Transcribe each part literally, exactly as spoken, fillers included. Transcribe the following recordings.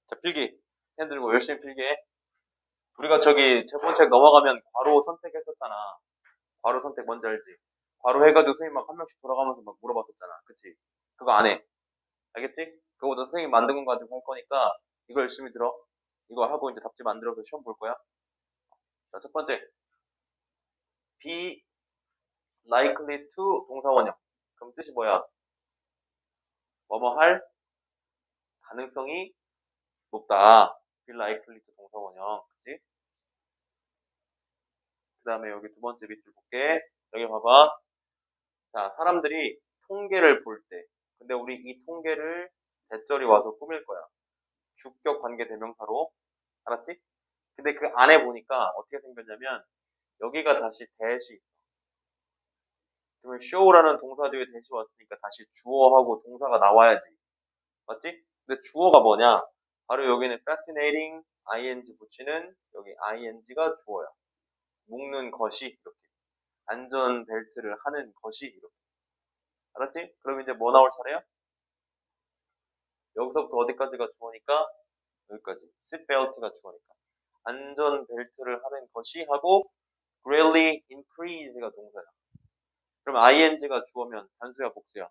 자, 필기. 핸 들고 열심히 필기해. 우리가 저기 첫 번째 넘어가면 괄호 선택했었잖아. 괄호 선택 뭔지 알지? 괄호 해가지고 선생님 막 한 명씩 돌아가면서 막 물어봤었잖아. 그치? 그거 안 해. 알겠지? 그거도 선생님 만든 거 가지고 할 거니까 이거 열심히 들어. 이거 하고 이제 답지 만들어서 시험 볼 거야. 자, 첫 번째. be likely to 동사원형. 그럼 뜻이 뭐야? 뭐뭐 할 가능성이 높다. be likely to 동사원형. 그치? 그 다음에 여기 두 번째 밑줄 볼게. 여기 봐봐. 자, 사람들이 통계를 볼 때. 근데 우리 이 통계를 대절이 와서 꾸밀 거야. 주격 관계 대명사로. 알았지? 근데 그 안에 보니까 어떻게 생겼냐면 여기가 다시 대시 있어. 그러면 show라는 동사 뒤에 대시 왔으니까 다시 주어하고 동사가 나와야지. 맞지? 근데 주어가 뭐냐? 바로 여기는 fascinating ing 붙이는 여기 ing가 주어야. 묶는 것이 이렇게. 안전벨트를 하는 것이 이렇게. 알았지? 그럼 이제 뭐 나올 차례야? 여기서부터 어디까지가 주어니까? 여기까지. seatbelt가 주어니까. 안전벨트를 하는 것이 하고 greatly increase가 동사야. 그럼 ing가 주어면 단수야 복수야?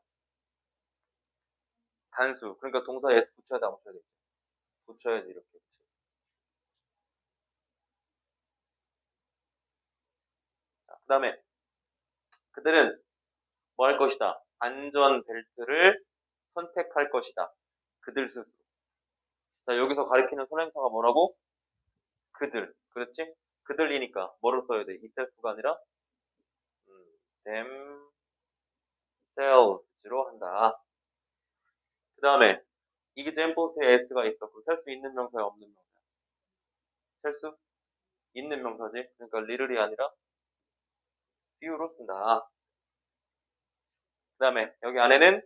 단수. 그러니까 동사 s 붙여야 돼, 안 붙여야 돼? 붙여야지 이렇게. 그 다음에 그들은 뭐 할 것이다? 안전벨트를 선택할 것이다. 그들 스스로. 자, 여기서 가리키는 선행사가 뭐라고? 그들. 그렇지? 그들이니까 뭐로 써야 돼? itself가 아니라 음, themselves로 한다. 그 다음에 examples에 s가 있어. 그럼 셀 수 있는 명사야, 없는 명사야? 셀 수 있는 명사지. 그러니까 little이 아니라 few로 쓴다. 그 다음에 여기 안에는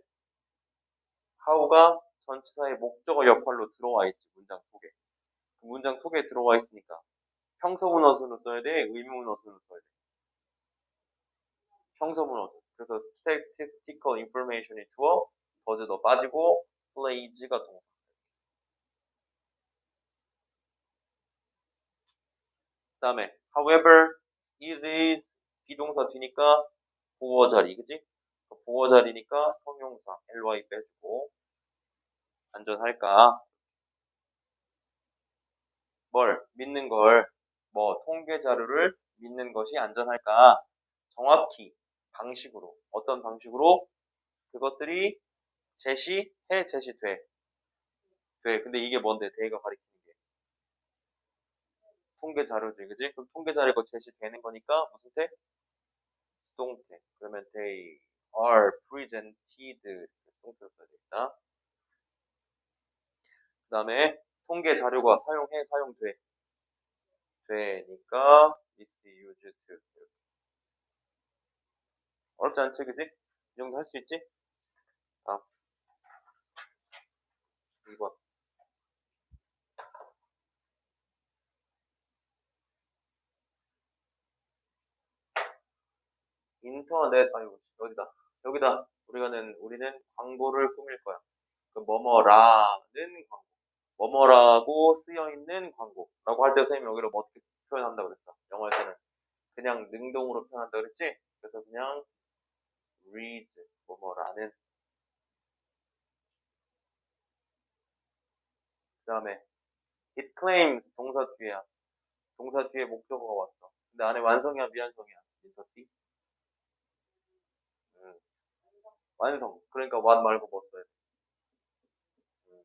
how가 전치사의 목적어 역할로 들어와 있지. 문장 속에. 그 문장 속에 들어와 있으니까 평서문어순을 써야 돼? 의문어순을 써야 돼? 평서문어순. 그래서 statistical information이 주어, 버즈도 빠지고 plays가 동사. 그 다음에 however, it is 비동사 뒤니까 보어 자리, 그지? 보어 자리니까 형용사 ly 빼주고 안전할까? 뭘? 믿는 걸. 뭐 통계 자료를 믿는 것이 안전할까? 정확히 방식으로 어떤 방식으로 그것들이 제시해 제시돼. 돼. 근데 이게 뭔데? 대가 가리키는 게 통계 자료지, 그지? 그럼 통계 자료가 제시되는 거니까 무슨 태? 수동태. 그러면 they are presented 수동태로 써야 되겠다. 그 다음에 통계 자료가 사용해 사용돼. 되니까 misused. 어렵지 않지, 그지? 이 정도 할 수 있지? 아, 이 번. 인터넷, 아이고, 여기다. 여기다. 우리가는, 우리는 광고를 꾸밀 거야. 그, 뭐뭐라는 광고. 뭐뭐라고 쓰여있는 광고라고 할 때 선생님이 여기를 뭐 어떻게 표현한다고 그랬어? 영어에서는 그냥 능동으로 표현한다고 그랬지? 그래서 그냥 read 뭐뭐라는. 그 다음에 it claims 동사 뒤에야. 동사 뒤에 목적어가 왔어. 근데 안에 완성이야 미완성이야? 민서 씨? 음, 완성. 그러니까 what 말고 뭐 써야 돼? 음.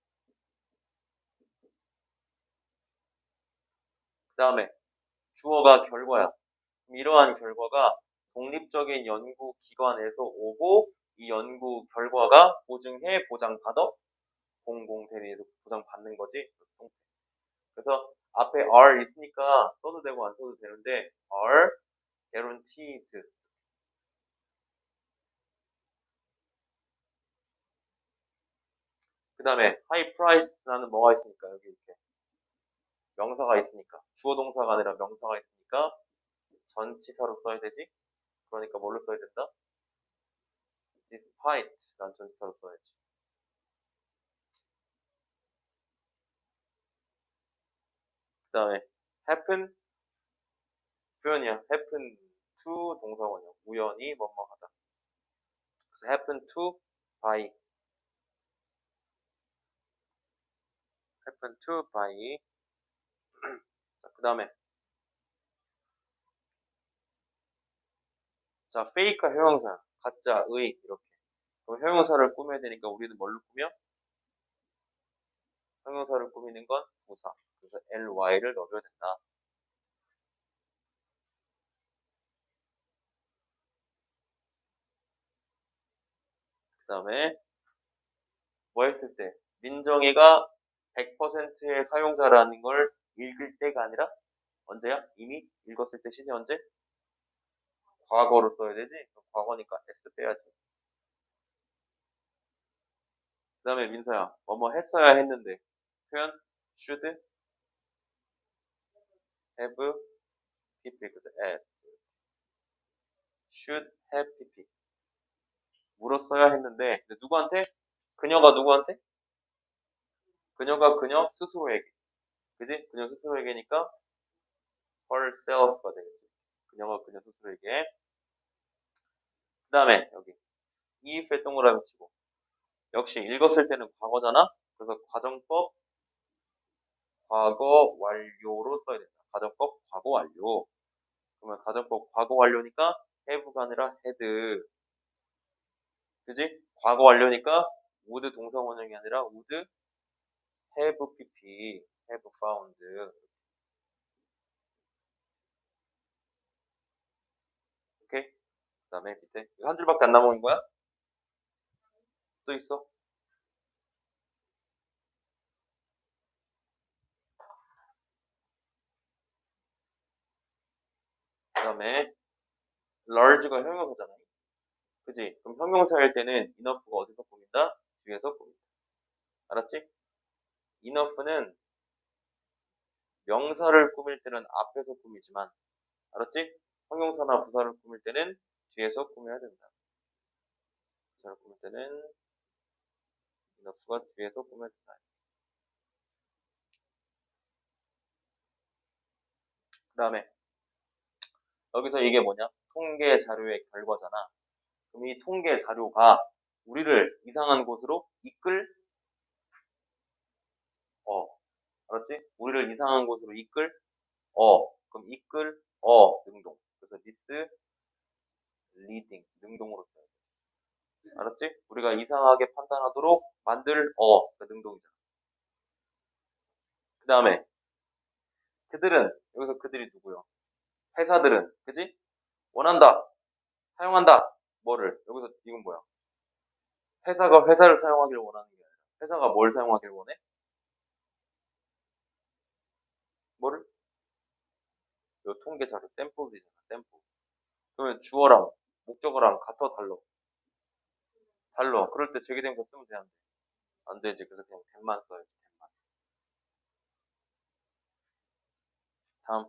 그 다음에 주어가 결과야. 이러한 결과가 독립적인 연구 기관에서 오고 이 연구 결과가 보증해 보장받아 공공대리에서 보장받는 거지. 그래서 앞에 are 있으니까 써도 되고 안 써도 되는데 are guaranteed. 그 다음에 high price라는 뭐가 있으니까 여기 이렇게 명사가 있으니까 주어 동사가 아니라 명사가 있으니까 전치사로 써야 되지. 그러니까 뭘로 써야 된다? despite 라는 전치사로 써야지. 그 다음에 happen 표현이야. happen to 동사원이야. 우연히 뭐뭐 하다. 그래서 happen to by happen to by 그 다음에 자 fake가 형용사야. 가짜, 의 이렇게. 그럼 형용사를 꾸며야 되니까 우리는 뭘로 꾸며? 형용사를 꾸미는 건 부사. 그래서 ly를 넣어줘야 된다. 그 다음에 뭐 했을 때 민정이가 백 퍼센트의 사용자라는 걸 읽을 때가 아니라 언제야? 이미 읽었을 때 시제 언제? 과거로 써야 되지? 그럼 과거니까 s 빼야지. 그 다음에 민서야 뭐뭐 했어야 했는데 표현 should have pp 그래서 as should have pp 물었어야 했는데 근데 누구한테? 그녀가 누구한테? 그녀가 그녀 스스로에게 그지? 그녀 스스로에게니까 herself가 되겠지. 그녀가 그녀 스스로에게 그 다음에 여기 if에 동그라미 치고 역시 읽었을 때는 과거잖아. 그래서 과정법 과거 완료로 써야 된다. 가정법 과거 완료. 그러면 가정법 과거 완료니까 have가 아니라 had. 그지? 과거 완료니까 would 동사 원형이 아니라 would have pp, have found. 오케이? 그 다음에 밑에 이거 한 줄밖에 안 남은 거야? 또 있어? 그 다음에 large가 형용사잖아. 그지? 그럼 형용사일 때는 enough가 어디서 꾸민다? 뒤에서 꾸민다. 알았지? enough는 명사를 꾸밀 때는 앞에서 꾸미지만 알았지? 형용사나 부사를 꾸밀 때는 뒤에서 꾸며야 된다. 부사를 꾸밀 때는 enough가 뒤에서 꾸며야 된다. 그 다음에 여기서 이게 뭐냐? 통계 자료의 결과잖아. 그럼 이 통계 자료가 우리를 이상한 곳으로 이끌 어 알았지? 우리를 이상한 곳으로 이끌 어 그럼 이끌 어 능동. 그래서 this leading 능동으로 써야 돼. 알았지? 우리가 이상하게 판단하도록 만들 어 그 능동이잖아. 그 다음에 그들은 여기서 그들이 누구요? 회사들은 그지? 원한다 사용한다 뭐를 여기서 이건 뭐야? 회사가 회사를 사용하기를 원하는 게 아니라 회사가 뭘 사용하기를 원해? 뭐를? 요 통계 자료 샘플이잖아 샘플. 그러면 주어랑 목적어랑 같아 달라? 달라. 그럴 때 제기된 거 쓰면 되는데 안 되지. 그래서 그냥 댐만 써야지. 댐만. 다음.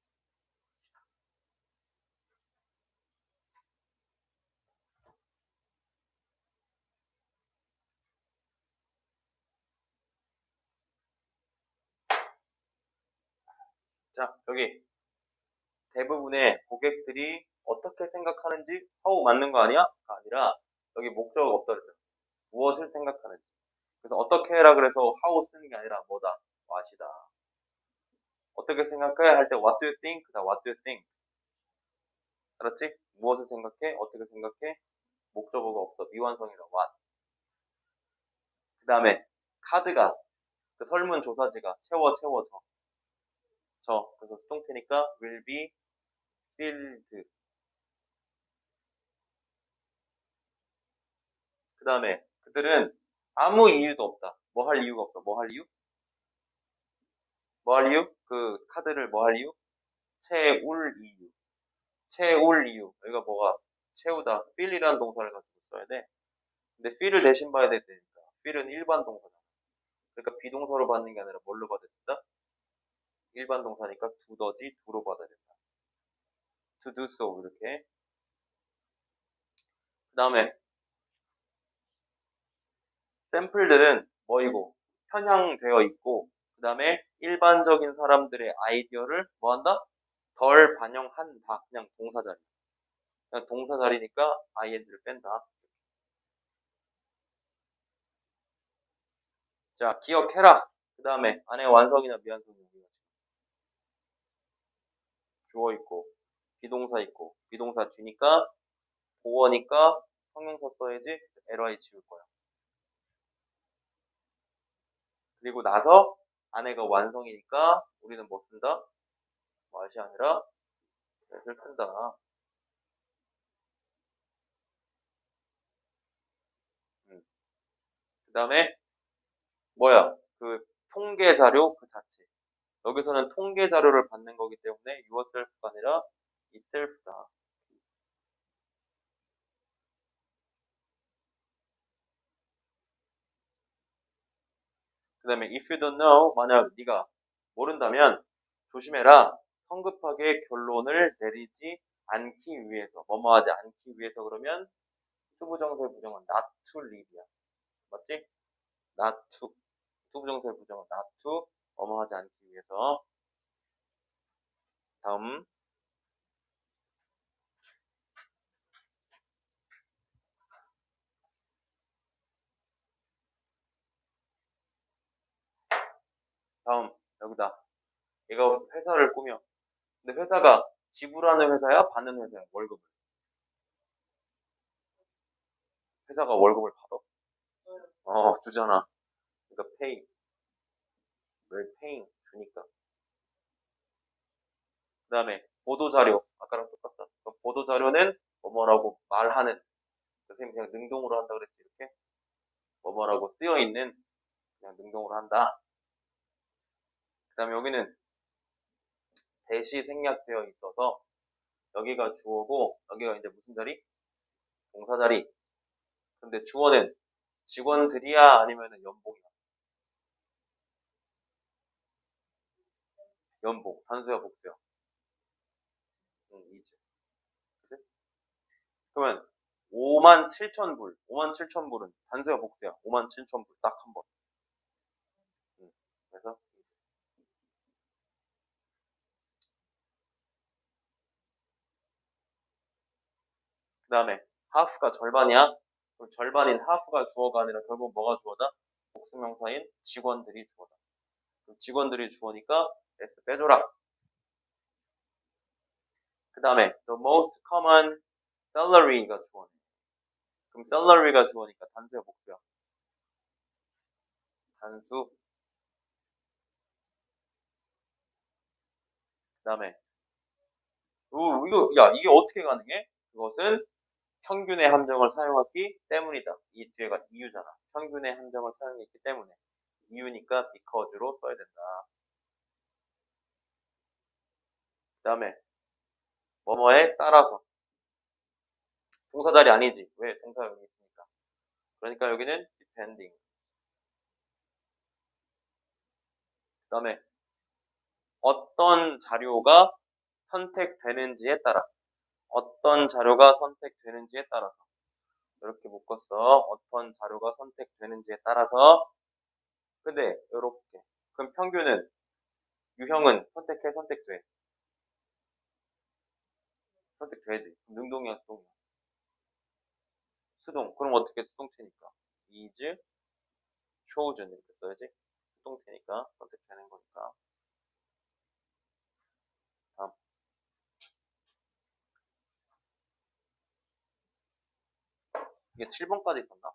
자 여기 대부분의 고객들이 어떻게 생각하는지 how 맞는 거 아니야? 가 아니라 여기 목적어가 없다 그랬잖아. 무엇을 생각하는지. 그래서 어떻게 해라 그래서 how 쓰는 게 아니라 뭐다? what이다. 어떻게 생각해? 할 때 what do you think? 다 what do you think? 알았지? 무엇을 생각해? 어떻게 생각해? 목적어가 없어. 미완성이라 what. 그 다음에 카드가 그 설문조사지가 채워 채워져. 저 그래서 수동태니까 will be filled. 그 다음에 그들은 아무 이유도 없다. 뭐 할 이유가 없어. 뭐 할 이유? 뭐 할 이유? 그 카드를 뭐 할 이유? 채울 이유. 채울 이유. 여기가 뭐가? 채우다. fill이라는 동사를 가지고 써야 돼. 근데 fill을 대신 봐야 되니까. fill은 일반 동사잖아. 그러니까 비동사로 받는 게 아니라 뭘로 받아야 된다? 일반 동사니까 두더지 두로 받아야 된다. to do so 이렇게. 그 다음에 샘플들은 뭐이고 편향되어 있고 그 다음에 일반적인 사람들의 아이디어를 뭐 한다? 덜 반영한다. 그냥 동사자리. 그냥 동사자리니까 ing를 뺀다. 자, 기억해라. 그 다음에 안에 완성이나 미완성이 주어 있고 비동사 있고 비동사 뒤니까 보어니까 형용사 써야지 ly 지울 거야. 그리고 나서 안에가 완성이니까 우리는 뭐 쓴다? what이 아니라 that을 쓴다. 음. 그 다음에 뭐야? 그 통계 자료 그 자체. 여기서는 통계 자료를 받는 거기 때문에 yourself가 아니라 itself다. 그 다음에 if you don't know, 만약 네가 모른다면 조심해라. 성급하게 결론을 내리지 않기 위해서, 뭐뭐 하지 않기 위해서 그러면 투부정사의 부정은 not to live야. 맞지? not to. 투부정사의 부정은 not to, 뭐뭐 하지 않기 위해서. 다음. 다음. 여기다. 얘가 회사를 꾸며. 근데 회사가 지불하는 회사야? 받는 회사야? 월급을. 회사가 월급을 받아? 어, 주잖아. 그러니까 pay. 왜 paying? 주니까. 그 다음에 보도자료. 아까랑 똑같다. 보도자료는 뭐뭐라고 말하는. 선생님 그냥 능동으로 한다 그랬지, 이렇게. 뭐뭐라고 쓰여있는 그냥 능동으로 한다. 그 다음에 여기는 대시 생략되어 있어서 여기가 주어고 여기가 이제 무슨 자리? 동사 자리. 근데 주어는 직원들이야 아니면 연봉이야? 연봉. 단수야 복수야? 응, 이제. 그치? 그러면 오만 칠천 불. 오만 칠천 불은 단수야 복수야? 오만 칠천 불 딱 한 번. 응. 그래서 그 다음에 하프가 절반이야? 그럼 절반인 하프가 주어가 아니라 결국 뭐가 주어다? 복수명사인 직원들이 주어다. 그럼 직원들이 주어니까 S 빼줘라. 그 다음에 the most common salary가 주어네. 그럼 salary가 주어니까 단수야 복수야? 단수. 그 다음에 오, 이거 야 이게 어떻게 가능해? 그것은 평균의 함정을 사용했기 때문이다. 이 뒤에가 이유잖아. 평균의 함정을 사용했기 때문에. 이유니까 because로 써야 된다. 그 다음에 뭐뭐에 따라서. 동사 자리 아니지. 왜? 동사 여기 있으니까. 그러니까 여기는 depending. 그 다음에 어떤 자료가 선택되는지에 따라. 어떤 자료가 선택되는지에 따라서. 이렇게 묶었어. 어떤 자료가 선택되는지에 따라서. 근데 이렇게. 그럼 평균은 유형은 선택해 선택돼. 선택돼야지. 능동이야 수동이야. 수동. 그럼 어떻게 수동태니까. is chosen 이렇게 써야지. 수동태니까 선택되는 거니까. 다음. 이게 칠 번까지 있었나?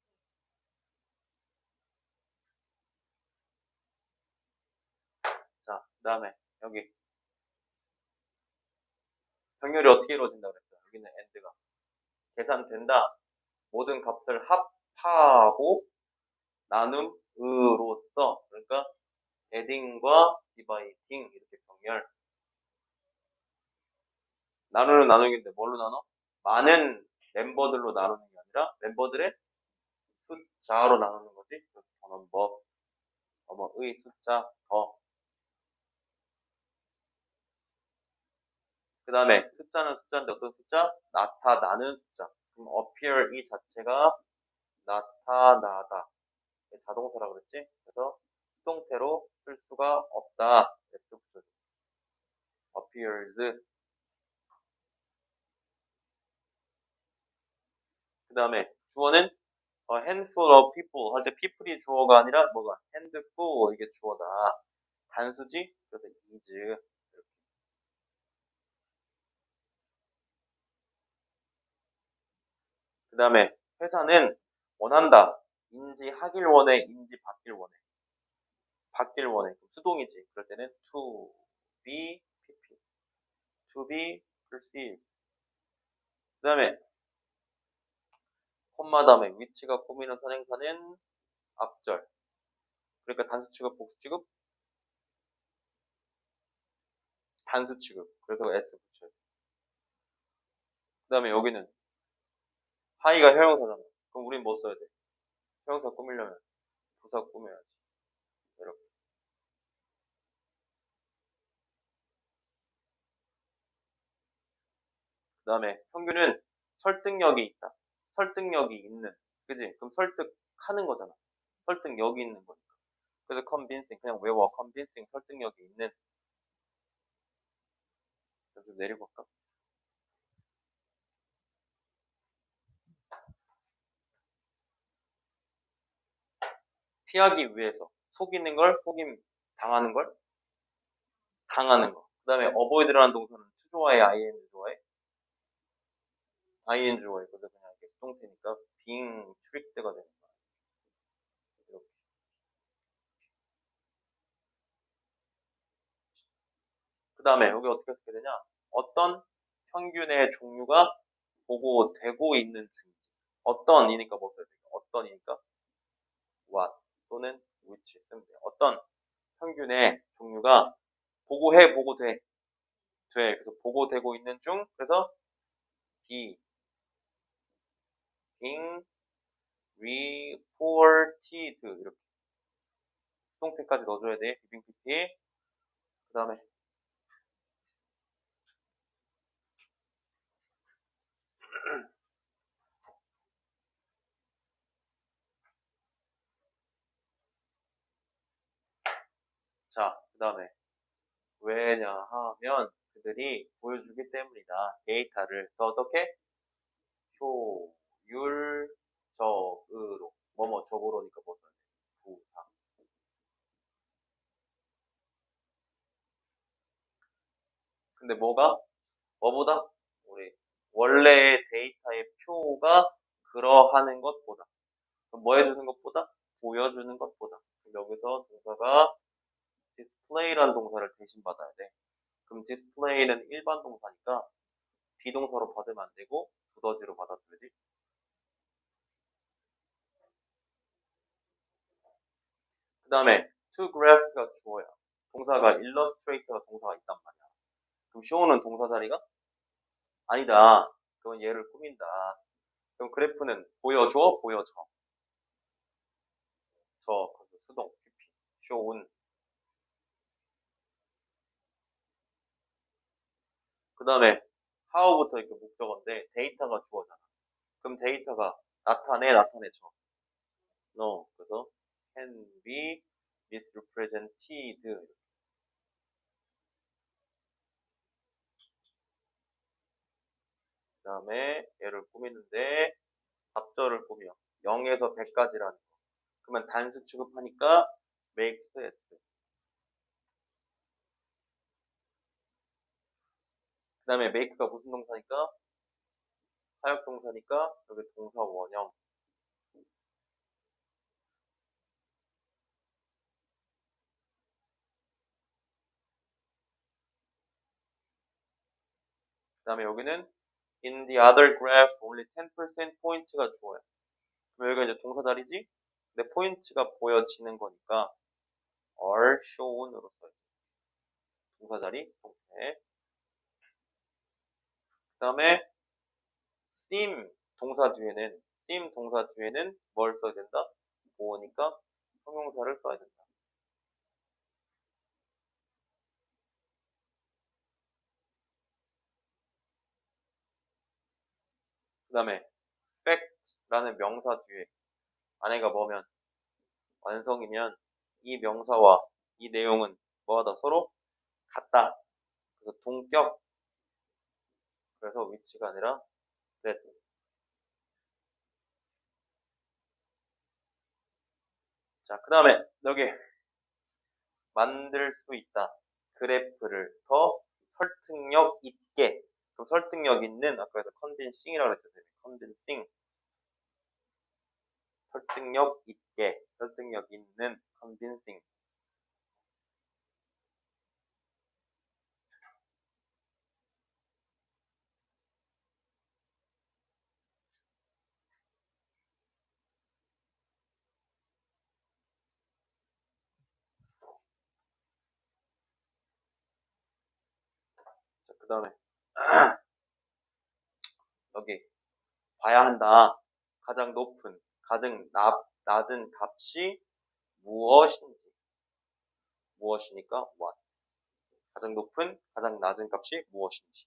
자, 그 다음에 여기 병렬이 어떻게 이루어진다 그랬어요? 여기는 and가 계산된다. 모든 값을 합하고 나눔으로써 그러니까 adding과 dividing 이렇게 병렬. 나누는 나누기인데 뭘로 나눠? 많은 멤버들로 나누는 게 아니라 멤버들의 숫자로 나누는 거지. 더 넘버, 넘버의 숫자 더. 그 다음에 숫자는 숫자인데 어떤 숫자? 나타나는 숫자. 그럼 appear 이 자체가 나타나다. 자동사라 그랬지? 그래서 수동태로 쓸 수가 없다. S 붙여줘. appears. 그 다음에 주어는 a handful of people 할 때 people이 주어가 아니라 뭐가 handful 이게 주어다. 단수지? 그래서 is. 그 다음에 회사는 원한다. 인지 하길 원해, 인지 받길 원해. 받길 원해. 수동이지. 그럴 때는 to be pp. to be perceived. 그 다음에 콤마 다음에 위치가 꾸미는 선행사는 앞절. 그러니까 단수 취급, 복수 취급? 단수 취급. 그래서 S 붙여요. 그 다음에 여기는 하이가 형용사잖아. 그럼 우린 뭐 써야 돼? 형용사 꾸미려면 부사 꾸며야지. 이렇게. 그 다음에 평균은 설득력이 있다. 설득력이 있는. 그지? 그럼 설득하는 거잖아. 설득력이 있는 거니까. 그래서 convincing 그냥 외워. convincing 설득력이 있는. 그래서 내려볼까? 피하기 위해서 속이는 걸, 속임 당하는 걸, 당하는 거. 그 다음에 avoid라는 동사는 to 좋아해, ing 좋아해? ing 좋아해. 그래서 그냥 이렇게 수동태니까 being tricked가 되는 거야. 이렇게. 그 다음에 여기 어떻게 쓰게 되냐? 어떤 평균의 종류가 보고되고 있는 중이지. 어떤이니까 뭐 써야 돼? 어떤이니까 what 또는 which 쓰면 돼요. 어떤 평균의 종류가 보고해, 보고돼. 돼. 그래서 보고되고 있는 중. 그래서 be, being reported 이렇게 수동태까지 넣어줘야 돼. 비빙 피피. 그 다음에 자, 그 다음에 왜냐하면 그들이 보여주기 때문이다. 데이터를 더 어떻게? 효율적으로 뭐뭐적으로니까 뭐 써야 돼? 부사. 근데 뭐가? 뭐보다? 우리 원래의 데이터의 표가 그러하는 것보다. 뭐 해주는 것보다? 보여주는 것보다. 여기서 동사가 display라는 동사를 대신 받아야 돼. 그럼 display는 일반 동사니까 비동사로 받으면 안 되고 두더지로 받아줘야지. 그 다음에 to graph가 주어야. 동사가 illustrate가 동사가 있단 말이야. 그럼 show는 동사 자리가? 아니다. 그건 얘를 꾸민다. 그럼 그래프는 보여줘, 보여줘. 저, 그래서 수동, pp, show은. 그 다음에 how부터 이렇게 목적어인데 데이터가 주어잖아. 그럼 데이터가 나타내, 나타내줘. no. 그래서 can be misrepresented. 그 다음에 얘를 꾸미는데 답절을 꾸며 영에서 백까지라는 거. 그러면 단수 취급하니까 makes s. 그 다음에 make가 무슨 동사니까? 사역 동사니까 여기 동사 원형. 그 다음에 여기는 in the other graph only ten percent 포인트가 주어요. 그럼 여기가 이제 동사 자리지? 근데 포인트가 보여지는 거니까 are shown으로 써요. 동사 자리, 동태. 그 다음에 seem 동사 뒤에는 seem 동사 뒤에는 뭘 써야 된다? 보니까 형용사를 써야 된다. 그 다음에 fact라는 명사 뒤에 안에가 뭐면 완성이면 이 명사와 이 내용은 뭐하다? 서로 같다. 그래서 동격. 그래서 위치가 아니라 that. 자, 그 다음에 여기 만들 수 있다. 그래프를 더 설득력 있게. 그럼 설득력 있는 아까도 convincing이라고 했잖아요. convincing. 설득력 있게. 설득력 있는 convincing. 자, 그 다음에 여기 봐야 한다. 가장 높은, 가장 나, 낮은 값이 무엇인지. 무엇이니까 what. 가장 높은, 가장 낮은 값이 무엇인지.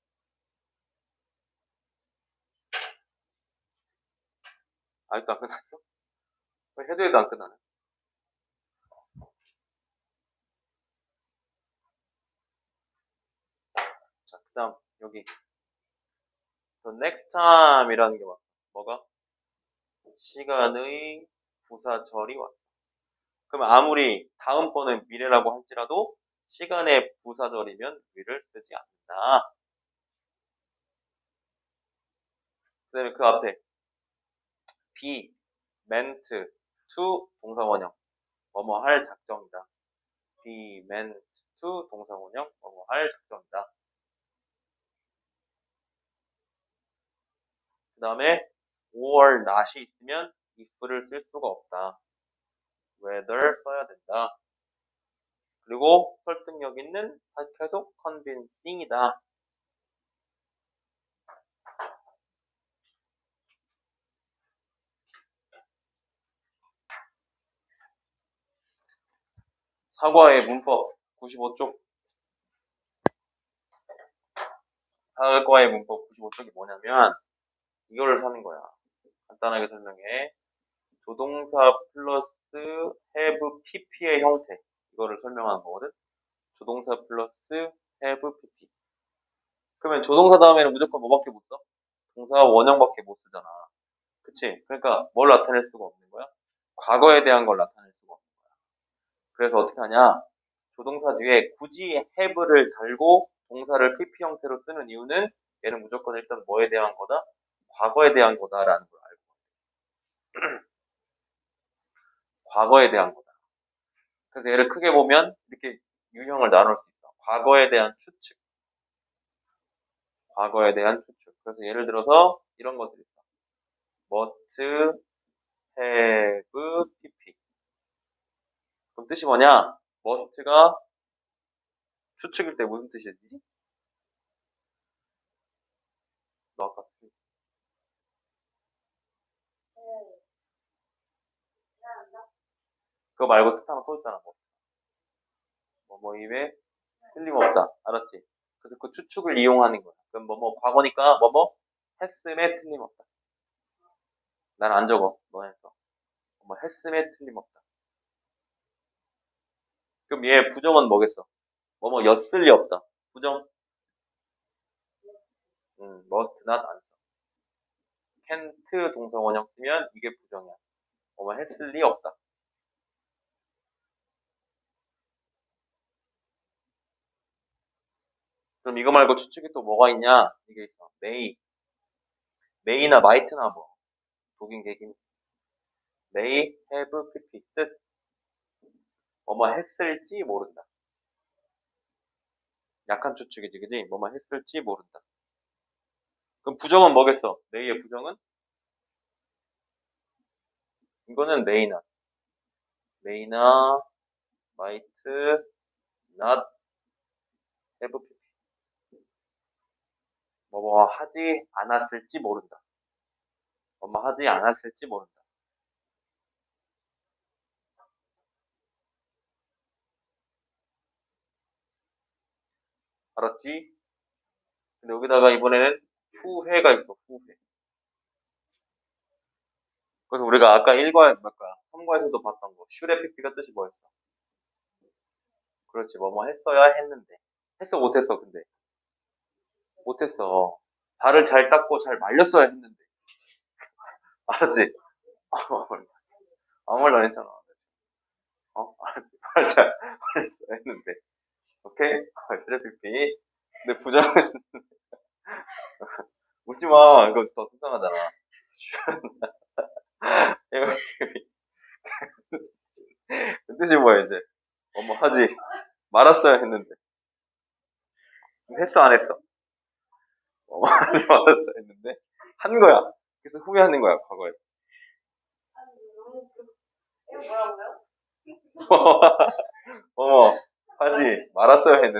아직도 안 끝났어? 해도 해도 안 끝나네. 자, 그 다음, 여기. The next time이라는 게 왔어. 뭐가? 시간의 부사절이 왔어. 그럼 아무리 다음번은 미래라고 할지라도 시간의 부사절이면 위를 쓰지 않는다. 그 다음에 그 앞에 be, meant, to 동사원형. 뭐뭐 할 작정이다. be meant to 동사원형. 뭐뭐 할 작정이다. 그 다음에 or not이 있으면 if를 쓸 수가 없다. whether 써야 된다. 그리고 설득력 있는 계속 convincing이다. 사과의 문법 구십오 쪽. 사과의 문법 구십오 쪽이 뭐냐면 이거를 사는 거야. 간단하게 설명해. 조동사 플러스 have pp의 형태. 이거를 설명하는 거거든. 조동사 플러스 have pp. 그러면 조동사 다음에는 무조건 뭐밖에 못 써? 동사 원형밖에 못 쓰잖아. 그치? 그러니까 뭘 나타낼 수가 없는 거야? 과거에 대한 걸 나타낼 수가 없는 거야. 그래서 어떻게 하냐? 조동사 뒤에 굳이 have를 달고 동사를 pp 형태로 쓰는 이유는 얘는 무조건 일단 뭐에 대한 거다? 과거에 대한 거다라는 걸 알고. 과거에 대한 거다. 그래서 얘를 크게 보면 이렇게 유형을 나눌 수 있어. 과거에 대한 추측. 과거에 대한 추측. 그래서 예를 들어서 이런 것들이 있어. must have pp. 그럼 뜻이 뭐냐? must가 추측일 때 무슨 뜻이지? 너 아까 그거 말고 뜻 하나 또 있잖아. 뭐, 뭐, 뭐 입에 틀림없다. 알았지? 그래서 그 추측을 이용하는 거야. 그럼 뭐, 뭐, 과거니까 뭐, 뭐, 했음에 틀림없다. 난 안 적어. 너 했어. 뭐, 했음에 틀림없다. 그럼 얘 부정은 뭐겠어? 뭐, 뭐, 였을 리 없다. 부정? 음, must not 안 써. can't 동사 원형 쓰면 이게 부정이야. 뭐, 뭐, 했을 리 없다. 그럼 이거 말고 추측이 또 뭐가 있냐? 이게 있어. may. may나 might나 뭐. 독인 개긴. may have pp. 뜻. 뭐뭐 했을지 모른다. 약한 추측이지, 그지? 뭐뭐 했을지 모른다. 그럼 부정은 뭐겠어? may의 부정은? 이거는 may나. may나 might not have pp. 뭐뭐 하지 않았을지 모른다. 뭐뭐 하지 않았을지 모른다. 알았지? 근데 여기다가 이번에는 후회가 있어, 후회. 그래서 우리가 아까 일과 몇 거야? 삼과에서도 봤던 거. 슈레 피피가 뜻이 뭐였어? 그렇지. 뭐뭐 했어야 했는데. 했어 못했어 근데. 못했어. 발을 잘 닦고 잘 말렸어야 했는데. 알았지? 아무 말도 안 했잖아. 어? 알았지? 발 잘 말렸어야 했는데. 오케이? 슈레 피피. 근데 부정은 웃지 마. 이거 더 수상하잖아. 이거 그 뜻이 뭐야 이제? 뭐뭐 하지 말았어야 했는데. 했어 안 했어? 뭐뭐 하지 말았어야 했는데 한 거야. 그래서 후회하는 거야 과거에. 이거 뭐라고요? 어머 하지 말았어야 했는데.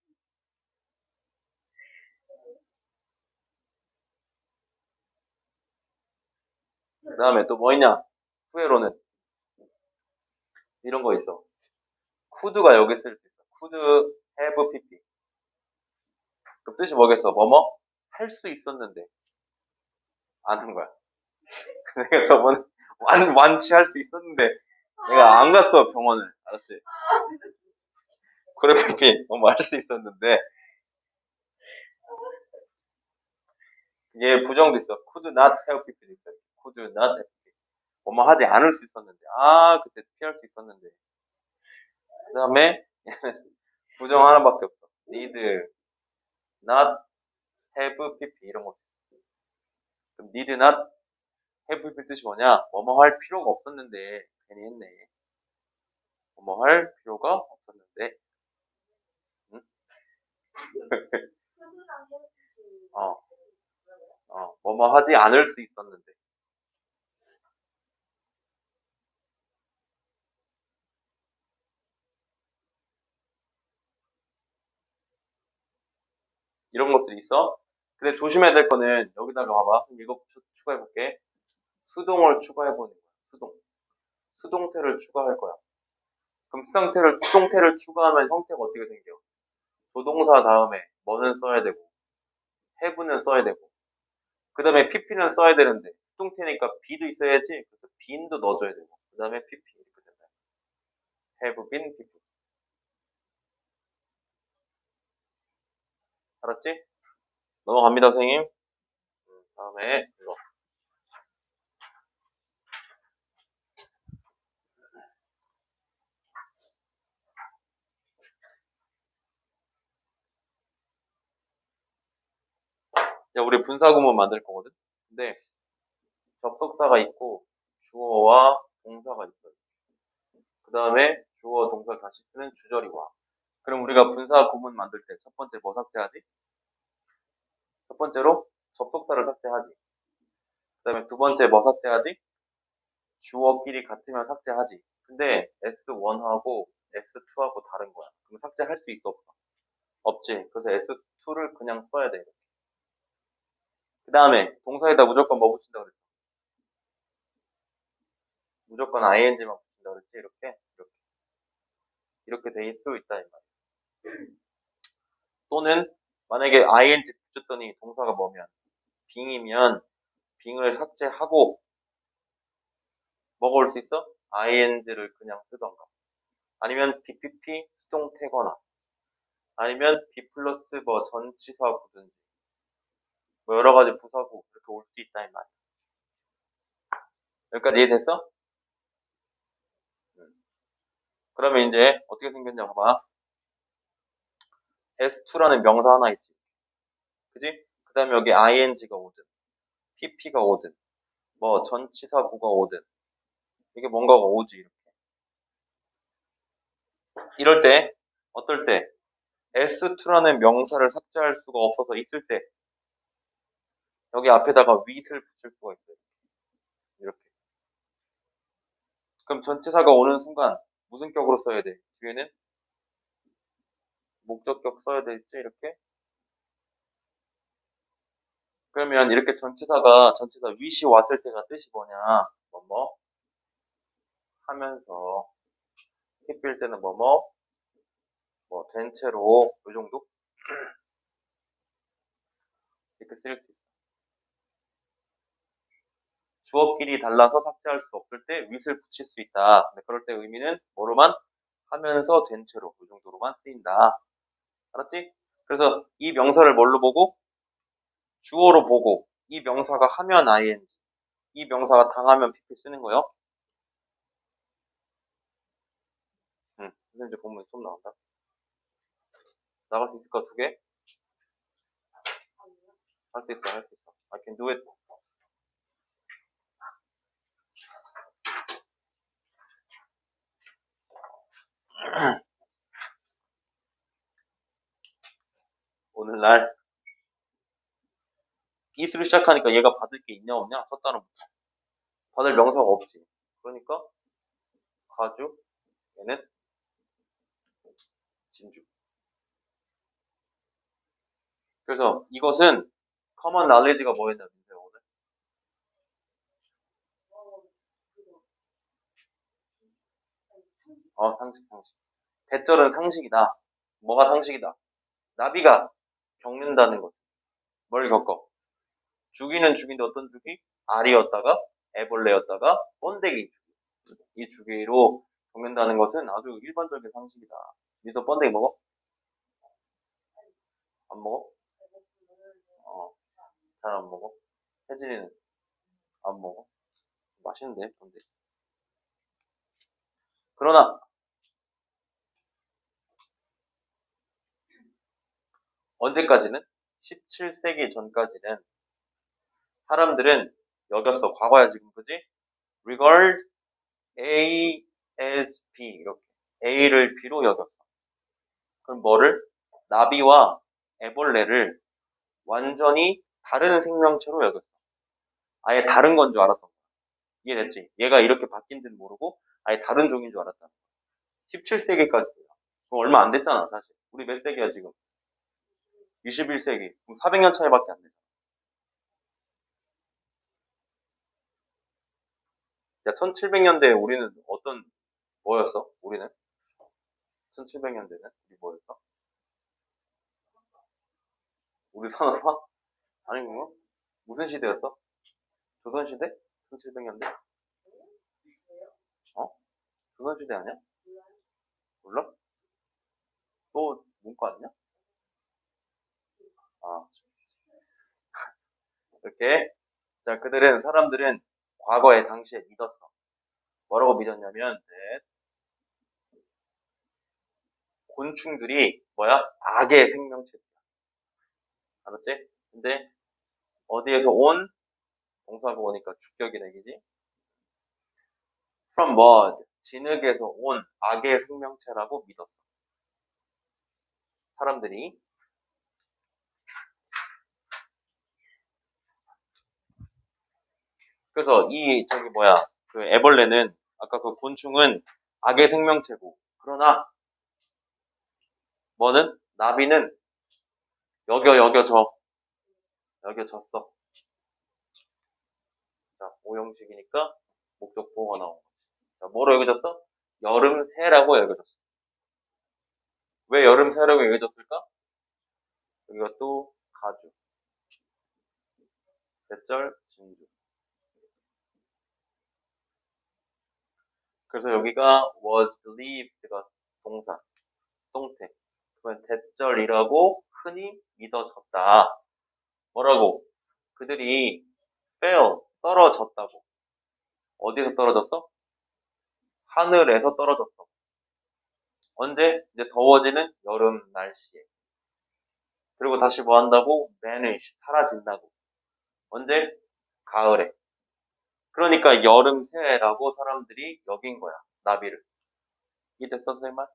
그 다음에 또 뭐 있냐? 후회로는 이런 거 있어. could가 여기 쓸 수 있어. could have pp. 그 뜻이 뭐겠어? 뭐뭐 할 수 있었는데 안 한 거야. 내가 저번에 완 완치할 수 있었는데 내가 안 갔어 병원을. 알았지? 그래 pp 뭐뭐 할 수 있었는데 얘 부정도 있어. could not have pp도 있어. could not have pp. 뭐뭐 하지 않을 수 있었는데 아 그때 피할 수 있었는데. 그 다음에 부정 하나밖에 없어. need not have pp 이런 거. 그럼 need not have pp 뜻이 뭐냐? 뭐뭐 할 필요가 없었는데 괜히 했네. 뭐뭐 할 필요가 없었는데. 응? 어, 어, 뭐뭐 하지 않을 수 있었는데. 이런 것들이 있어. 근데 조심해야 될 거는 여기다가 봐봐. 이거 추가해 볼게. 수동을 추가해 보는 거야. 수동. 수동태를 추가할 거야. 그럼 수동태를 수동태를 추가하면 형태가 어떻게 생겨? 조동사 다음에 뭐는 써야 되고, have는 써야 되고, 그 다음에 pp는 써야 되는데 수동태니까 be도 있어야지. 그래서 been도 넣어줘야 되고, 그 다음에 pp 이렇게 된다. have been, pp. 알았지? 넘어갑니다, 선생님. 음, 다음에 이거. 야, 우리 분사구문 만들 거거든. 근데 접속사가 있고 주어와 동사가 있어요. 그 다음에 주어, 동사를 다시 쓰는 주절이 와. 그럼 우리가 분사 구문 만들 때 첫 번째 뭐 삭제하지? 첫 번째로 접속사를 삭제하지. 그 다음에 두 번째 뭐 삭제하지? 주어끼리 같으면 삭제하지. 근데 에스 원하고 에스 투하고 다른 거야. 그럼 삭제할 수 있어 없어? 없지. 그래서 에스 투를 그냥 써야 돼. 그 다음에 동사에다 무조건 뭐 붙인다 그랬어? 무조건 아이엔지만 붙인다 그랬지. 이렇게 이렇게 이렇게 돼 있을 수 있다 이 말이야. 또는 만약에 아이엔지 붙였더니 동사가 뭐면 빙이면 빙을 삭제하고 뭐가 올 수 있어? 아이엔지를 그냥 쓰던가. 아니면 비피피 수동태거나 아니면 B 플러스 뭐 전치사구든지 뭐 여러 가지 부사구 이렇게 올 수 있다 이 말이야. 여기까지 이해됐어? 음. 그러면 이제 어떻게 생겼냐 봐봐. 에스 투라는 명사 하나 있지. 그지? 그 다음에 여기 아이엔지가 오든 피피가 오든 뭐 전치사구가 오든 이게 뭔가가 오지 이렇게. 이럴 때 어떨 때 에스 투라는 명사를 삭제할 수가 없어서 있을 때 여기 앞에다가 with을 붙일 수가 있어요. 이렇게. 그럼 전치사가 오는 순간 무슨 격으로 써야 돼? 뒤에는 목적격 써야 되겠지 이렇게. 그러면 이렇게 전치사가 전치사 with이 왔을 때가 뜻이 뭐냐? 뭐뭐 하면서 힙빌 때는 뭐뭐 뭐 된 채로 이 정도 이렇게 쓰일 수 있어. 주어끼리 달라서 삭제할 수 없을 때 with을 붙일 수 있다. 근데 그럴 때 의미는 뭐로만? 하면서 된 채로 그 정도로만 쓰인다. 알았지? 그래서 이 명사를 뭘로 보고? 주어로 보고 이 명사가 하면 ing, 이 명사가 당하면 pp 쓰는 거요. 응, 근데 이제 보면 좀 나온다. 나갈 수 있을까? 두 개? 할 수 있어, 할 수 있어. I can do it. 오늘날 이스로 시작하니까 얘가 받을 게 있냐 없냐? 첫 단어부터. 받을 명사가 없지. 그러니까 가주, 얘는 진주. 그래서 이것은 common knowledge가 뭐였냐면 오늘. 어, 상식, 상식. 대절은 상식이다. 뭐가 상식이다? 나비가 겪는다는 것은 뭘 겪어? 주기는 주기인데 어떤 주기? 알이었다가 애벌레였다가 번데기 주기. 이 주기로 겪는다는 것은 아주 일반적인 상식이다. 미소 번데기 먹어? 안 먹어? 어, 잘 안 먹어. 혜진이는 안 먹어. 맛있는데, 번데기. 그러나 언제까지는? 십칠 세기 전까지는 사람들은 여겼어. 과거야 지금 그지? regard A as B 이렇게 A를 B로 여겼어. 그럼 뭐를? 나비와 애벌레를 완전히 다른 생명체로 여겼어. 아예 다른 건 줄 알았던 거야. 이해됐지? 얘가 이렇게 바뀐지는 모르고 아예 다른 종인 줄 알았다. 십칠 세기까지. 그럼 얼마 안 됐잖아 사실. 우리 몇 세기야 지금? 이십일 세기. 그럼 사백 년 차이밖에 안 되잖아. 야, 천칠백 년대에 우리는 어떤 뭐였어? 우리는? 천칠백 년대는 우리 뭐였어? 우리 산업화? 아니 뭐 무슨 시대였어? 조선시대? 천칠백 년대? 어? 조선시대 아니야? 몰라? 또 문과 아니야? 아 이렇게 자 그들은 사람들은 과거에 당시에 믿었어. 뭐라고 믿었냐면 네, 곤충들이 뭐야? 악의 생명체야. 알았지? 근데 어디에서 온? 동사가 오니까 주격이네 그지? From mud 진흙에서 온 악의 생명체라고 믿었어. 사람들이 그래서 이 저기 뭐야 그 애벌레는 아까 그 곤충은 악의 생명체고 그러나 뭐는 나비는 여겨 여겨져 여겨졌어. 자 오형식이니까 목적 보호가 나온 거지. 자 뭐로 여겨졌어? 여름 새라고 여겨졌어. 왜 여름 새라고 여겨졌을까? 여기가 또 가주, 대절, 진주. 그래서 여기가 was believed가 동사, 수동태. 그러면 대절이라고 흔히 믿어졌다. 뭐라고? 그들이 fell, 떨어졌다고. 어디서 떨어졌어? 하늘에서 떨어졌어. 언제? 이제 더워지는 여름 날씨에. 그리고 다시 뭐 한다고? vanish, 사라진다고. 언제? 가을에. 그러니까 여름 새해라고 사람들이 여긴 거야. 나비를. 이해됐어, 선생님 말?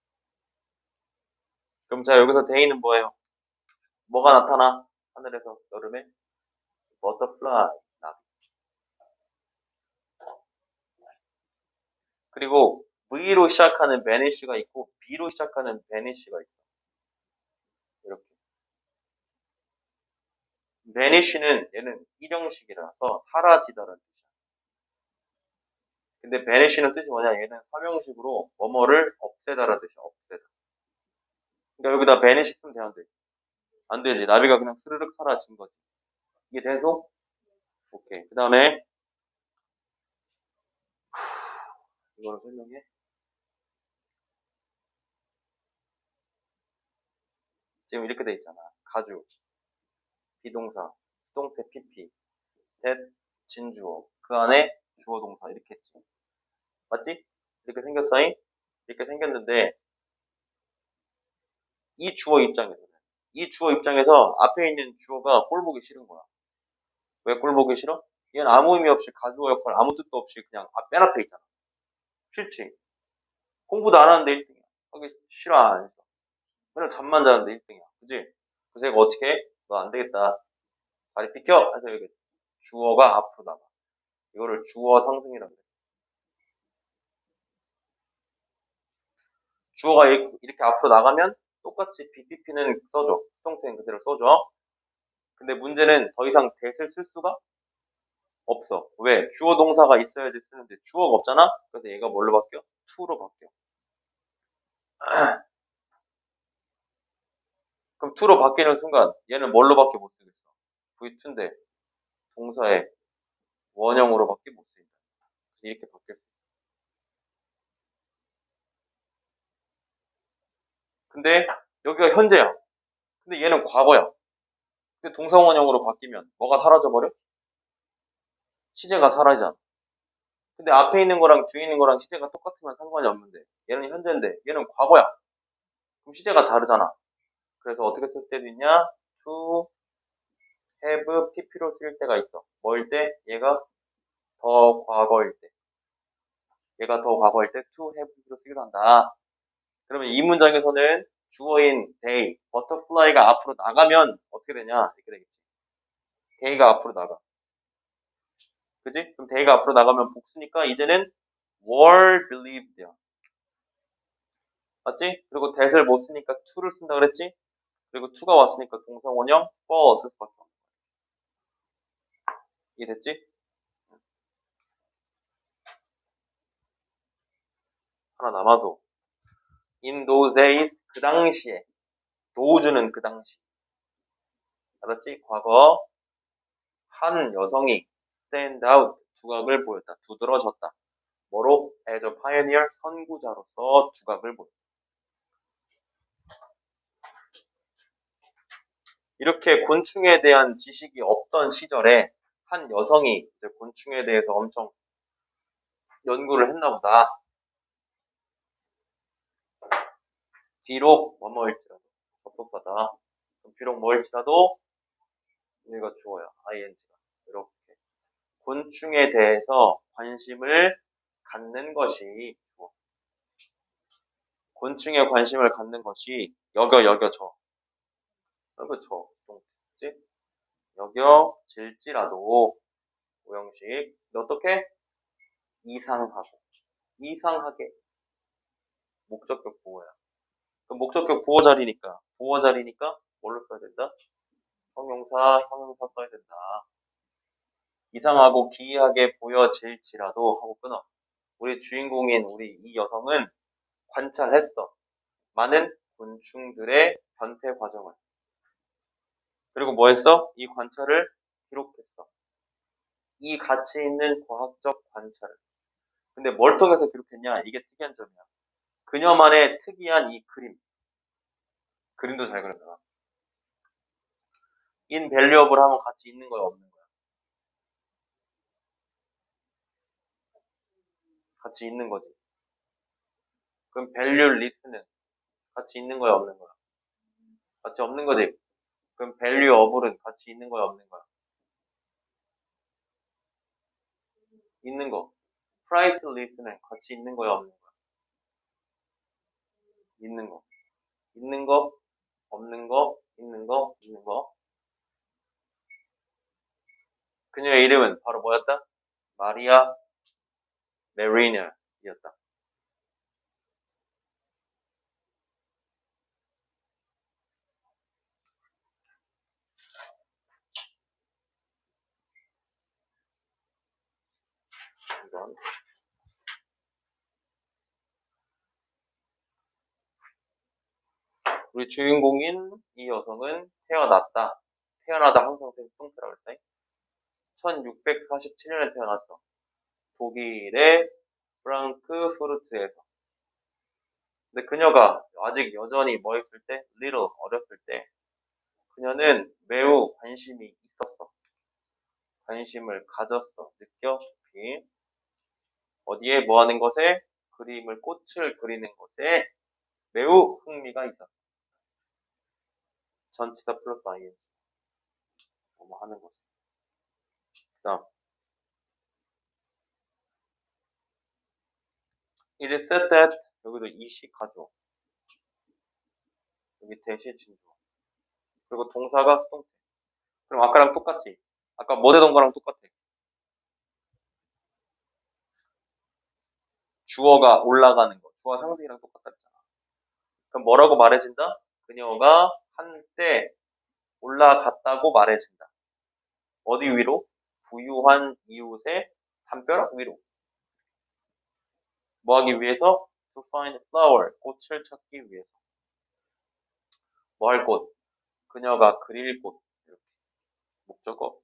그럼 자, 여기서 데이는 뭐예요? 뭐가 나타나? 하늘에서 여름에? butterfly, 나비. 그리고 V로 시작하는 vanish가 있고 B로 시작하는 vanish가 있어. 이렇게. vanish는 얘는 일형식이라서 사라지다라는 뜻이야. 근데 vanish는 뜻이 뭐냐? 얘는 삼형식으로 뭐뭐를 없애다라는 뜻이야. 없애다. 그러니까 여기다 vanish 쓰면 돼, 안 돼? 안 되지. 나비가 그냥 스르륵 사라진 거지. 이게 돼서? 오케이. 그 다음에 이거를 설명해. 지금 이렇게 돼 있잖아. 가주, 비동사, 수동태 피피, that, 진주어. 그 안에 주어 동사 이렇게 했지. 맞지? 이렇게 생겼어잉? 이렇게 생겼는데 이 주어 입장에서는 이 주어 입장에서 앞에 있는 주어가 꼴 보기 싫은 거야. 왜 꼴 보기 싫어? 얘는 아무 의미 없이 가주어 역할 아무 뜻도 없이 그냥 앞, 맨 앞에 있잖아. 싫지? 공부도 안 하는데 일 등이야. 하기 싫어 안 했어. 맨날 잠만 자는데 일 등이야. 그지? 그래서 얘가 어떻게 해? 너 안 되겠다. 자리 비켜! 해서 여기 주어가 앞으로 나가. 이거를 주어 상승이라고 그래. 주어가 이렇게 앞으로 나가면 똑같이 비피피는 써줘. 수동태는 그대로 써줘. 근데 문제는 더 이상 that을 쓸 수가 없어. 왜? 주어 동사가 있어야지 쓰는데 주어가 없잖아? 그래서 얘가 뭘로 바뀌어? to로 바뀌어. 그럼 to로 바뀌는 순간 얘는 뭘로 밖에 못 쓰겠어? 브이 투인데 동사의 원형으로밖에 못 쓰인다. 이렇게 바뀔 수 있어. 근데 여기가 현재야. 근데 얘는 과거야. 근데 동사 원형으로 바뀌면 뭐가 사라져버려? 시제가 사라지잖아. 근데 앞에 있는 거랑 뒤에 있는 거랑 시제가 똑같으면 상관이 없는데 얘는 현재인데 얘는 과거야. 그럼 시제가 다르잖아. 그래서 어떻게 쓸 때도 있냐? to have pp로 쓸 때가 있어. 뭐일 때? 얘가 더 과거일 때. 얘가 더 과거일 때 to have pp로 쓰기도 한다. 그러면 이 문장에서는 주어인 they, butterfly가 앞으로 나가면 어떻게 되냐? 이렇게 되겠지. day가 앞으로 나가. 그지? 그럼 day가 앞으로 나가면 복수니까 이제는 were believed야. 맞지? 그리고 that을 못 쓰니까 to를 쓴다 그랬지? 그리고 to가 왔으니까 동사 원형 for 쓸 수밖에 없는 거야. 이해됐지? 하나 남아서 in those days 그 당시에 those는 그 당시 알았지? 과거 한 여성이 stand out 두각을 보였다. 두드러졌다. 뭐로? as a pioneer 선구자로서 두각을 보였다. 이렇게 곤충에 대한 지식이 없던 시절에 한 여성이 이제 곤충에 대해서 엄청 연구를 했나 보다. 비록 뭐뭐일지라도 접속사다. 비록 뭐일지라도 얘가 주어야. 아이엔지가. 이렇게 곤충에 대해서 관심을 갖는 것이 주어. 곤충에 관심을 갖는 것이 여겨 여겨져. 여겨져. 그치? 여겨질지라도 오형식 어떻게? 이상하고 이상하게 목적격 보호야. 그럼 목적격 보호 자리니까 보호 자리니까 뭘로 써야 된다? 형용사 형용사 써야 된다. 이상하고 기이하게 보여질지라도 하고 끊어. 우리 주인공인 우리 이 여성은 관찰했어. 많은 곤충들의 변태 과정을. 그리고 뭐 했어? 이 관찰을 기록했어. 이 가치 있는 과학적 관찰을. 근데 뭘 통해서 기록했냐? 이게 특이한 점이야. 그녀만의 특이한 이 그림. 그림도 잘 그렸다. invaluable 하면 가치 있는 거야, 없는 거야? 가치 있는 거지. 그럼 valueless는 가치 있는 거야, 없는 거야? 가치 없는 거지. 그럼 valuable은 가치 있는 거야, 없는 거야? 있는 거. priceless는 가치 있는 거야, 없는 거야? 있는 거. 있는 거, 없는 거, 있는 거, 있는 거. 그녀의 이름은 바로 뭐였다? 마리아 메리너였다. 이건. 우리 주인공인 이 여성은 태어났다. 태어나다 항상생 수동태라고 했다. 천육백사십칠 년에 태어났어. 독일의 프랑크푸르트에서. 근데 그녀가 아직 여전히 뭐 했을 때? little, 어렸을 때. 그녀는 매우 관심이 있었어. 관심을 가졌어. 느껴? 비. 어디에 뭐 하는 것에? 그림을, 꽃을 그리는 것에 매우 흥미가 있었어. 전치사 플러스 아이엔지. 뭐 하는 것에. 그 다음. It is said that, 여기도 이시 가져. 여기 대시 진주. 그리고 동사가 수동태. 그럼 아까랑 똑같지? 아까 뭐대던 거랑 똑같아. 주어가 올라가는 거. 주어 상승이랑 똑같다 했잖아. 그럼 뭐라고 말해진다? 그녀가 한때 올라갔다고 말해진다. 어디 위로? 부유한 이웃의 담벼락 위로. 뭐 하기 위해서? To find flower. 꽃을 찾기 위해서. 뭐 할 곳? 그녀가 그릴 곳. 이렇게. 목적어.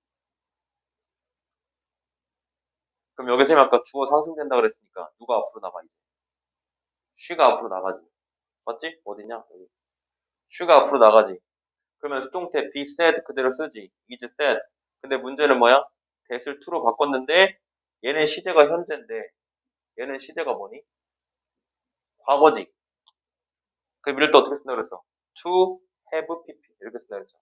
그럼 여기 쌤 아까 주어 상승된다 그랬으니까 누가 앞으로 나가 이제? she가 앞으로 나가지. 맞지? 어디냐? 여기. she가 앞으로 나가지. 그러면 수동태 be said 그대로 쓰지. is said. 근데 문제는 뭐야? that을 to로 바꿨는데 얘는 시제가 현재인데 얘는 시제가 뭐니? 과거지. 그럼 이럴 때 어떻게 쓴다 그랬어? to have pp 이렇게 쓴다 그랬죠.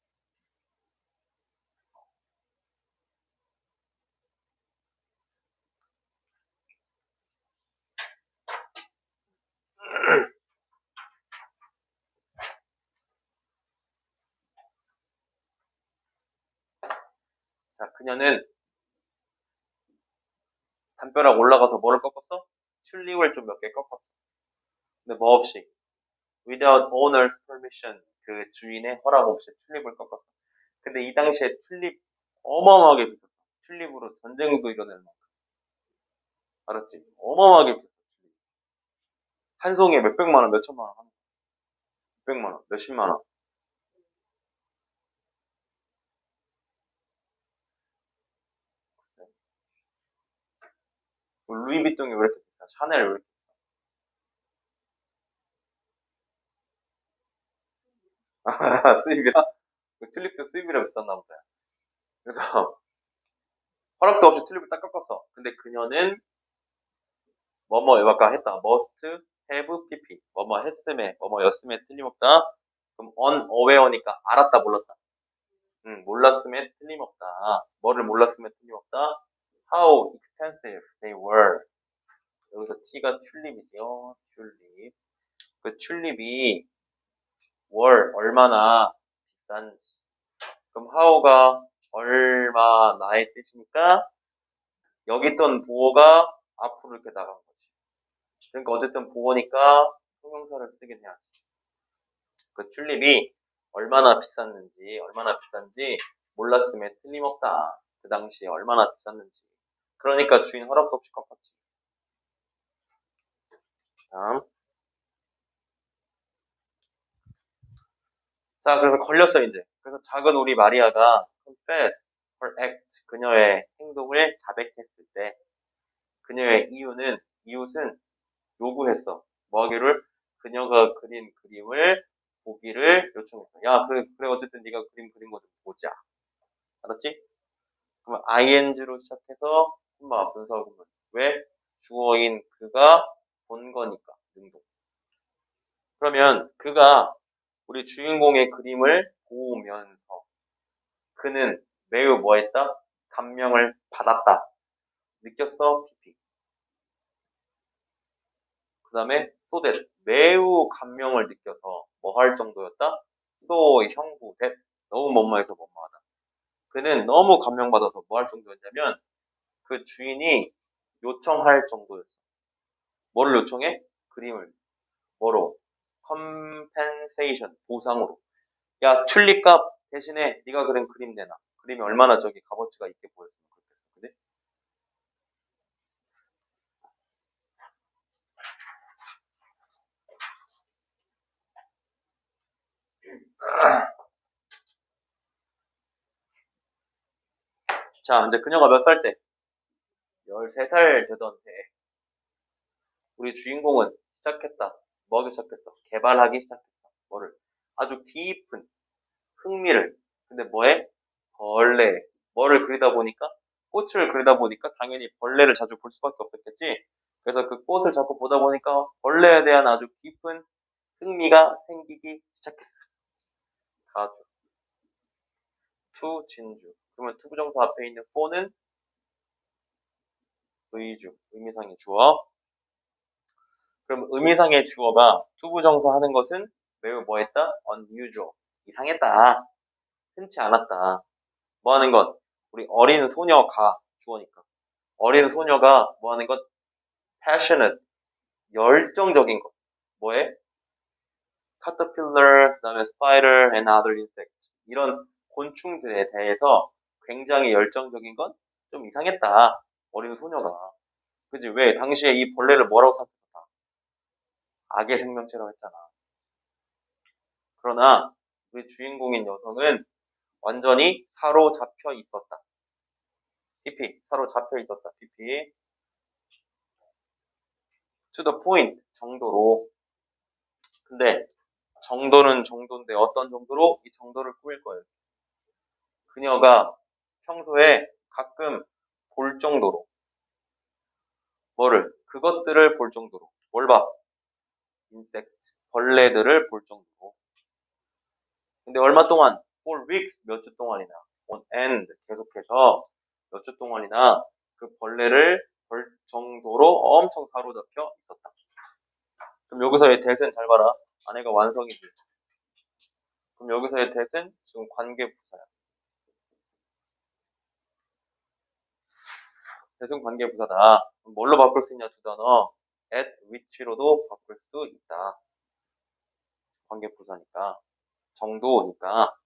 자, 그녀는 담벼락 올라가서 뭐를 꺾었어? 튤립을 좀 몇 개 꺾었어. 근데 뭐 없이 without owner's permission 그 주인의 허락 없이 튤립을 꺾었어. 근데 이 당시에 튤립 어마어마하게 비쌌어. 튤립으로 전쟁도 일어날 만큼. 알았지? 어마어마하게 비쌌어. 한 송이에 몇백만 원, 몇천만 원 하는 거야. 몇백만 원, 몇십만 원. 글쎄. 루이비통이 왜 이렇게 비싸? 샤넬 왜 이렇게 비싸? 수입이라? 그 튤립도 수입이라 비쌌나 보다. 그래서 허락도 없이 튤립을 딱 꺾었어. 근데 그녀는 뭐뭐 아까 했다. must have pp. 뭐뭐 했음에, 뭐뭐였음에 틀림없다. 그럼 unaware니까 알았다, 몰랐다. 응, 몰랐음에 틀림없다. 뭐를 몰랐음에 틀림없다. How expensive they were. 여기서 T가 튤립이죠. 튤립. 그 튤립이 were 얼마나 비싼지. 그럼 how가 얼마나의 뜻이니까 여기 있던 보어가 앞으로 이렇게 나간 거지. 그러니까 어쨌든 보어니까 형용사를 쓰긴 해야지. 그 튤립이 얼마나 비쌌는지, 얼마나 비싼지 몰랐음에 틀림없다. 그 당시에 얼마나 비쌌는지. 그러니까 주인 허락도 없이 꺾었지. 다음. 자, 그래서 걸렸어, 이제. 그래서 작은 우리 마리아가 confess her act, 그녀의 행동을 자백했을 때, 그녀의 이유는, 이웃은 요구했어. 뭐 하기를? 그녀가 그린 그림을 보기를 요청했어. 야, 그래, 그래 어쨌든 네가 그림 그린 거 좀 보자. 알았지? 그럼 ing로 시작해서 한번 분사 구문. 왜? 주어인 그가 본 거니까. 능동. 그러면 그가 우리 주인공의 그림을 보면서 그는 매우 뭐했다? 감명을 받았다. 느꼈어? 피피. 그 다음에 so that 매우 감명을 느껴서 뭐 할 정도였다? so 형부 that 너무 뭐뭐해서 뭐뭐하다. 그는 너무 감명받아서 뭐 할 정도였냐면 그 주인이 요청할 정도였어. 뭐를 요청해? 그림을. 뭐로? compensation, 보상으로. 야, 튤립값 대신에 네가 그린 그림 내놔. 그림이 얼마나 저기 값어치가 있게 보였으면 그렇겠어. 그지? 자, 이제 그녀가 몇 살 때? 열세 살 되던 해. 우리 주인공은 시작했다. 뭐 하기 시작했어? 개발하기 시작했어. 뭐를? 아주 깊은 흥미를. 근데 뭐해? 벌레. 뭐를 그리다 보니까? 꽃을 그리다 보니까 당연히 벌레를 자주 볼 수밖에 없었겠지? 그래서 그 꽃을 자꾸 보다 보니까 벌레에 대한 아주 깊은 흥미가 생기기 시작했어. 가주. 투, 진주. 그러면 투부정사 앞에 있는 for는 의주, 의미상의 주어. 그럼 의미상의 주어가 투부정사 하는 것은 매우 뭐했다? unusual. 이상했다. 흔치 않았다. 뭐 하는 것? 우리 어린 소녀가 주어니까. 어린 소녀가 뭐 하는 것? passionate. 열정적인 것. 뭐해? caterpillar, 그다음에 spider and other insects. 이런 곤충들에 대해서 굉장히 열정적인 건 좀 이상했다. 어린 소녀가. 그지? 왜? 당시에 이 벌레를 뭐라고 생각했다? 악의 생명체라고 했잖아. 그러나 우리 주인공인 여성은 완전히 사로잡혀 있었다. 피피, 사로잡혀 있었다. 피피. to the point 정도로. 근데 정도는 정도인데 어떤 정도로? 이 정도를 꾸밀 거예요. 그녀가 평소에 가끔 볼 정도로. 뭐를? 그것들을 볼 정도로. 뭘 봐? insect, 벌레들을 볼 정도로. 근데 얼마 동안? for weeks, 몇 주 동안이나. on end, 계속해서 몇 주 동안이나 그 벌레를 볼 정도로 엄청 사로잡혀 있었다. 그럼 여기서의 대은 잘 봐라. 아내가 완성이지. 그럼 여기서의 대은 지금 관계부사야. 대승 관계부사다. 뭘로 바꿀 수 있냐 두 단어. at which로도 바꿀 수 있다. 관계부사니까. 정도니까.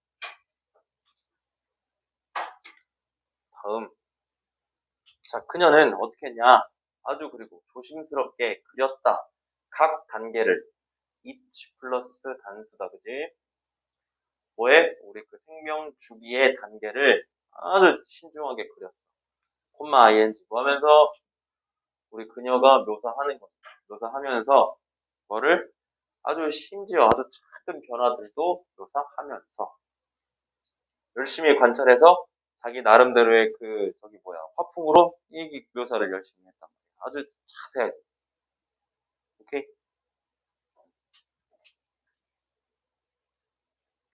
다음. 자, 그녀는 어떻게 했냐. 아주 그리고 조심스럽게 그렸다. 각 단계를. each 플러스 단수다. 그지? 뭐에? 우리 그 생명 주기의 단계를 아주 신중하게 그렸어. 콤마 ing 뭐 하면서 우리 그녀가 묘사하는 거 묘사하면서 뭐를 아주 심지어 아주 작은 변화들도 묘사하면서 열심히 관찰해서 자기 나름대로의 그 저기 뭐야 화풍으로 이 묘사를 열심히 했단 말이야. 아주 자세하게